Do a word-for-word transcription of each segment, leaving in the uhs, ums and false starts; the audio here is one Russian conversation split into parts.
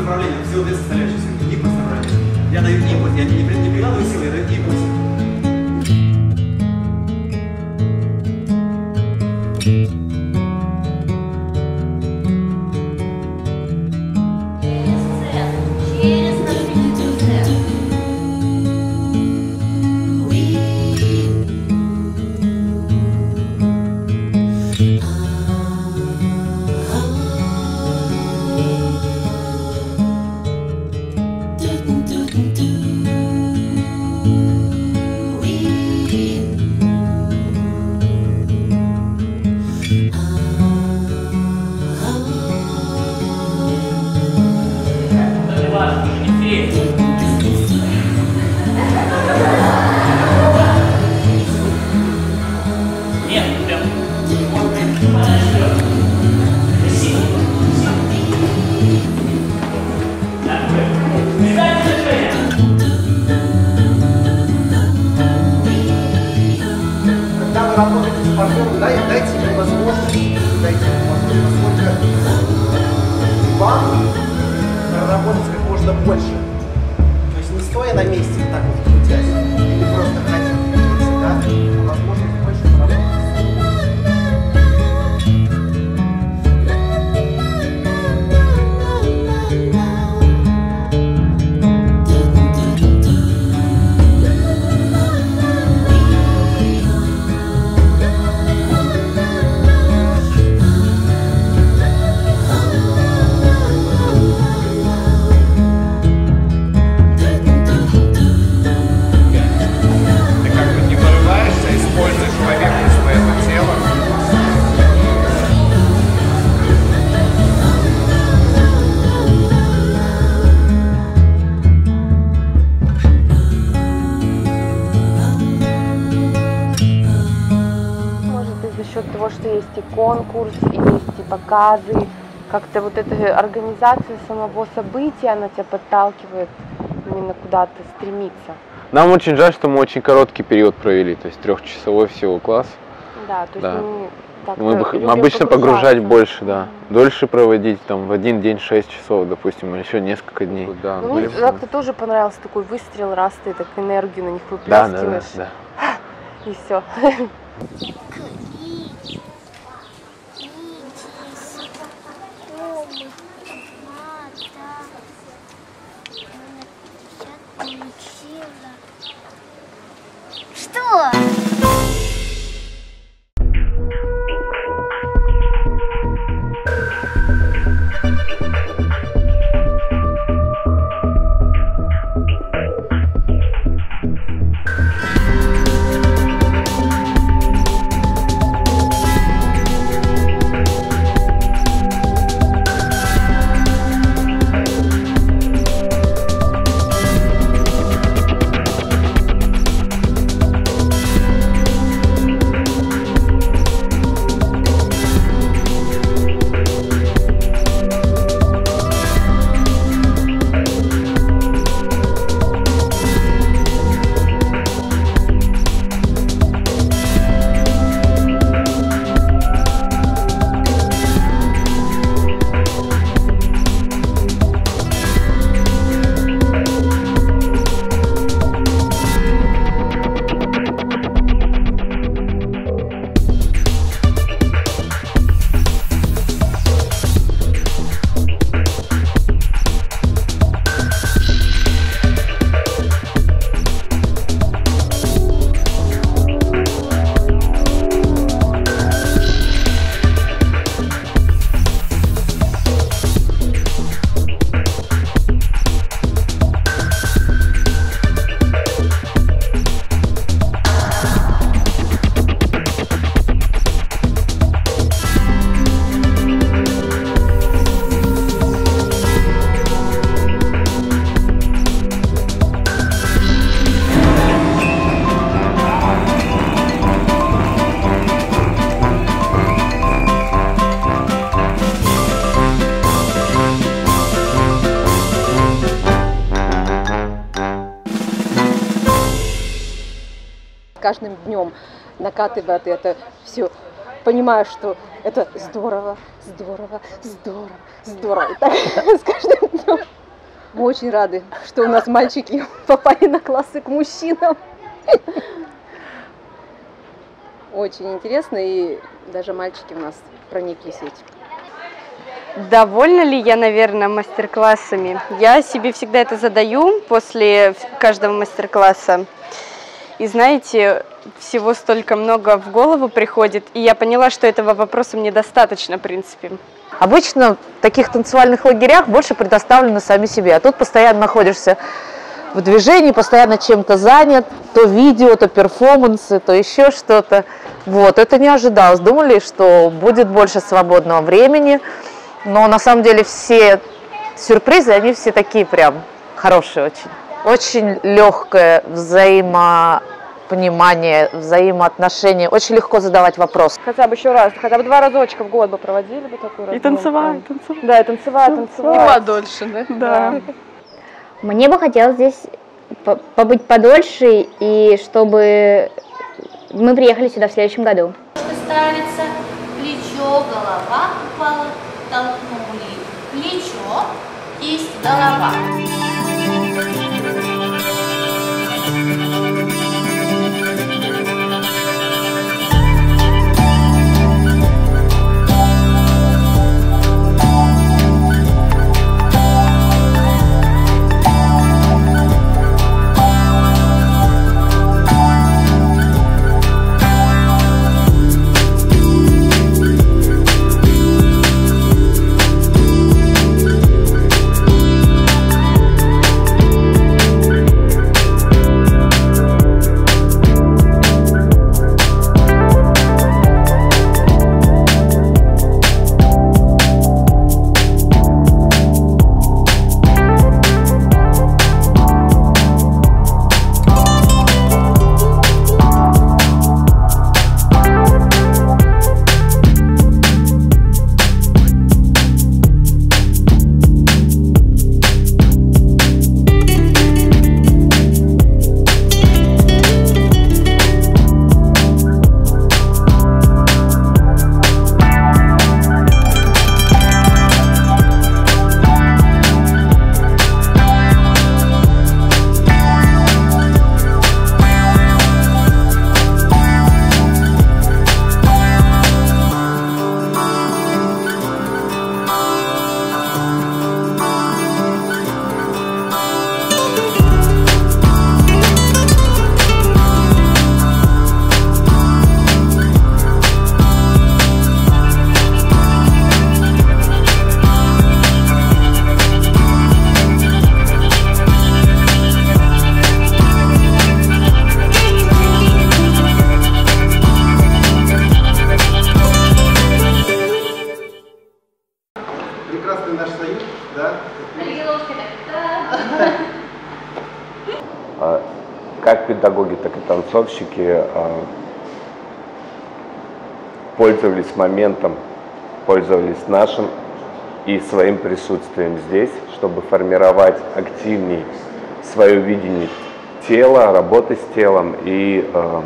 направление, все вот эти составляющие, импульс направление. Я даю импульс, я не, не прикладываю силы, я даю импульс. Работаете с партнером, дай, дайте ему возможность, дайте ему возможность, насколько вам проработать как можно больше. То есть не стоя на месте, так вот крутясь, или просто ходить, да, а возможность больше поработать. За счет того, что есть и конкурс, и есть и показы, как-то вот эта организация самого события, она тебя подталкивает именно куда-то стремиться. Нам очень жаль, что мы очень короткий период провели, то есть трехчасовой всего класс. Да, то есть да. мы, мы, мы обычно погружать больше, да, mm-hmm. дольше проводить, там в один день шесть часов, допустим, или еще несколько дней. Да, ну, мне как-то тоже понравился такой выстрел, раз ты так энергию на них выплескиваешь, да, да, да. И все. Что? каждым днем накатывает это все, понимаю, что Это здорово, здорово, здорово, здорово. И так с каждым днем. Мы очень рады, что у нас мальчики попали на классы к мужчинам. Очень интересно, и даже мальчики у нас прониклись этим. Довольна ли я, наверное, мастер-классами? Я себе всегда это задаю после каждого мастер-класса. И знаете, всего столько много в голову приходит, и я поняла, что этого вопроса мне достаточно, в принципе. Обычно в таких танцевальных лагерях больше предоставлены сами себе, а тут постоянно находишься в движении, постоянно чем-то занят, то видео, то перформансы, то еще что-то. Вот, это не ожидалось. Думали, что будет больше свободного времени, но на самом деле все сюрпризы, они все такие прям хорошие очень. Очень легкое взаимопонимание, взаимоотношения, очень легко задавать вопросы. Хотя бы еще раз, хотя бы два разочка в год бы проводили бы такой разгон. И танцевать, танцевать. Да, и танцевать, танцевать. Подольше, да? Да. Мне бы хотелось здесь побыть подольше, и чтобы мы приехали сюда в следующем году. Ставится плечо, голова упала, толкнули. Плечо, кисть, голова. Прекрасный наш союз, да? Как педагоги, так и танцовщики пользовались моментом, пользовались нашим и своим присутствием здесь, чтобы формировать активнее свое видение тела, работы с телом и э,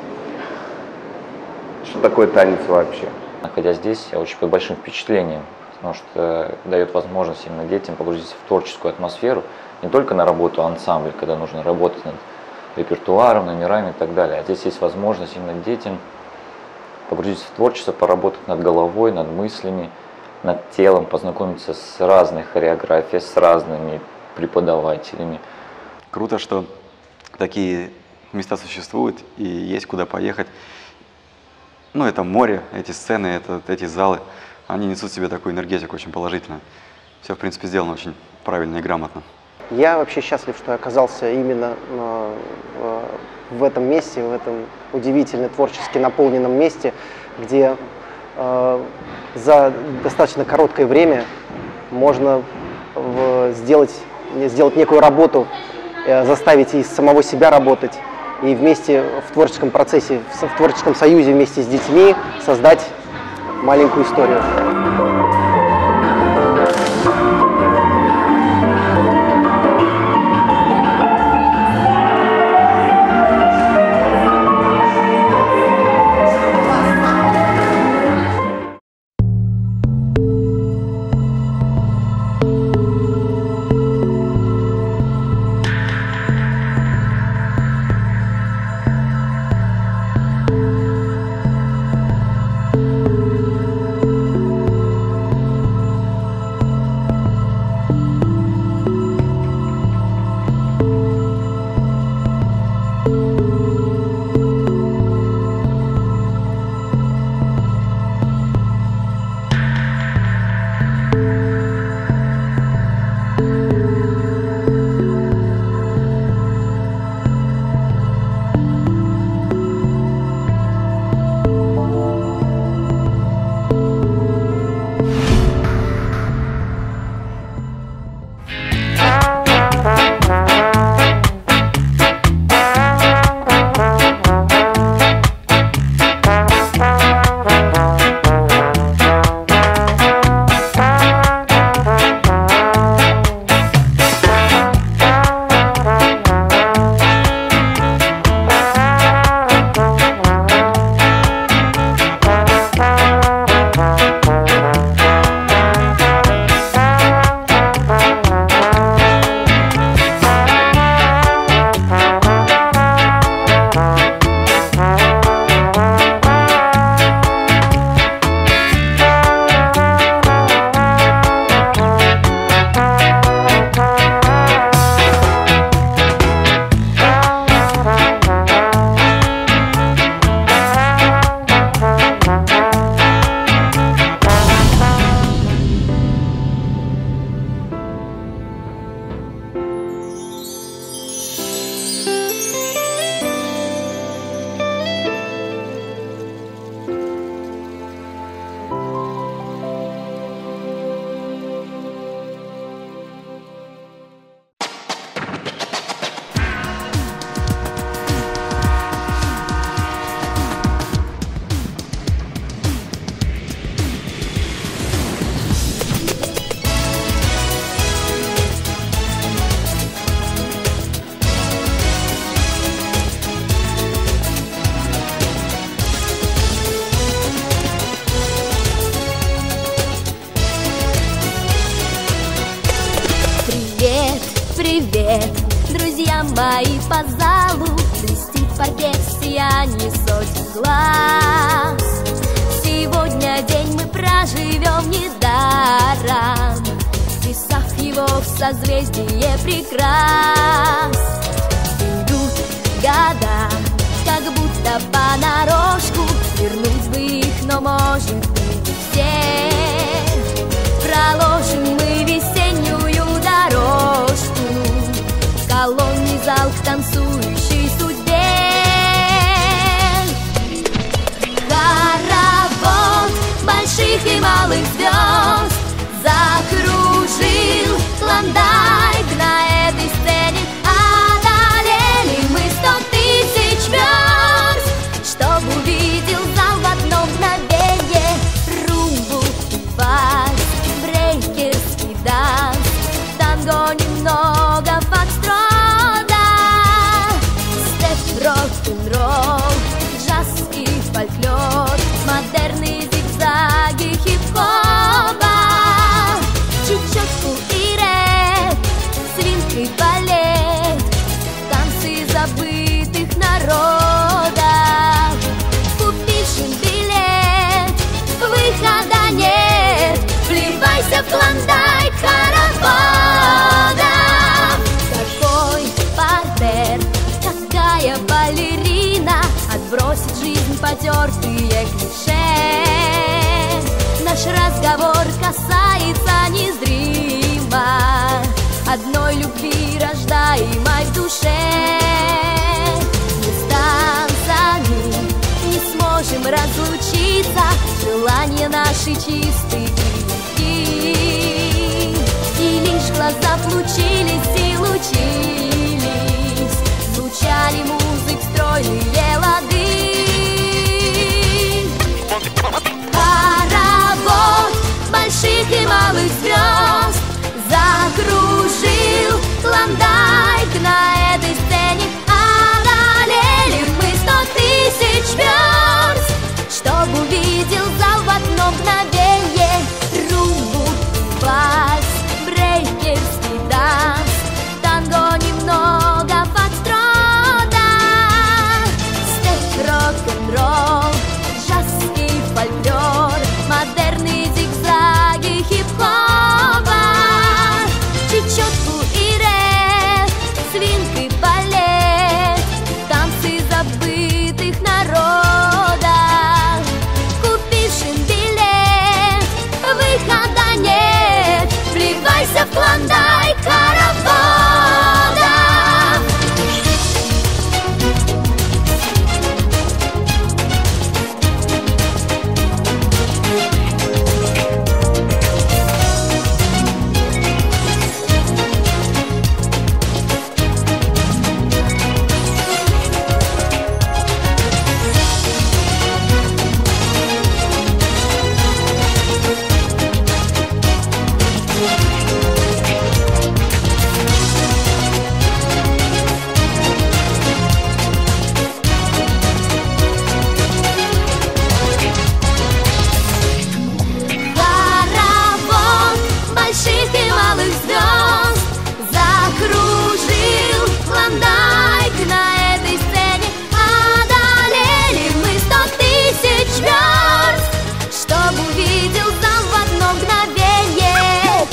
что такое танец вообще. Находясь здесь, я очень под большим впечатлением, потому что дает возможность именно детям погрузиться в творческую атмосферу, не только на работу ансамбля, когда нужно работать над репертуаром, номерами и так далее, а здесь есть возможность именно детям погрузиться в творчество, поработать над головой, над мыслями, над телом, познакомиться с разной хореографией, с разными преподавателями. Круто, что такие места существуют и есть куда поехать. Ну, это море, эти сцены, это, эти залы, они несут в себе такую энергетику очень положительную. Все, в принципе, сделано очень правильно и грамотно. Я вообще счастлив, что я оказался именно э, в этом месте, в этом удивительно творчески наполненном месте, где э, за достаточно короткое время можно э, сделать, сделать некую работу, э, заставить и самого себя работать, и вместе в творческом процессе, в творческом союзе вместе с детьми создать маленькую историю. привет, друзья мои по залу. Блестит паркет в сиянии сотен глаз. Сегодня день мы проживем недаром, вписав его в созвездие прекрас. Идут года, как будто понарошку, вернуть бы их, но может быть не все. Проложим мы весеннюю дорожку, в колонне зал к танцующей судьбе. Хоровод больших и малых звезд закружил Клондайк на этой сцене. Одолели мы сто тысяч верст, чтоб увидел зал в одно мгновенье. Румбу, вальс, брейкерский данс, танго, немного фокстрота, степ, рок-н-ролл, джаз и фольклор, модерны, зигзаги хип-хопа, чечетку и рэп, свинг и балет, танцы забытых народов. Купишь им билет, выхода нет, вливайся в Клондайк хоровода. Какой партнер, какая балерина, отбросит жизнь потертые клише. Наш разговор касается незримо одной любви, рождаемой в душе. Мы с танцами не сможем разлучиться, желания наши чистые и легкие. И лишь глаза включились и лучились, звучали музык стройные лады. Хоровод больших и малых звезд закружил Клондайк на этой сцене. Одолели мы сто тысяч верст, чтоб увидел зал в одно мгновенье. Румбу, вальс, брейкерский данс, танго, немного фокстрота, степ, рок-н-ролл, джаз и фольклор, модерны, зигзаги хип-хопа, чечетку и рэп, свинг и балет, танцы забытых народов. Купишь им билет, выхода нет, вливайся в Клондайк хоровода. Хоровод больших и малых звезд закружил Клондайк на этой сцене. Одолели мы сто тысяч верст, чтоб увидел зал в одно мгновенье.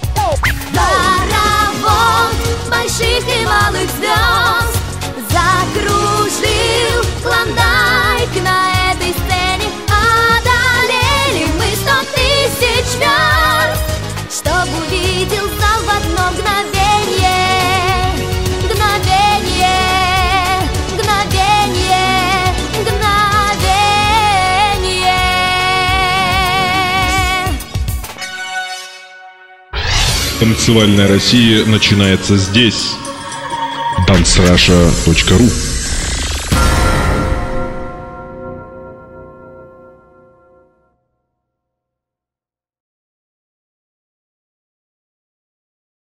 Хоровод больших и малых звезд закружил Клондайк на этой сцене. Одолели мы сто тысяч верст, чтоб увидел зал в одно мгновенье. Мгновенье, мгновенье, мгновенье. Танцевальная Россия начинается здесь. дансраша точка ру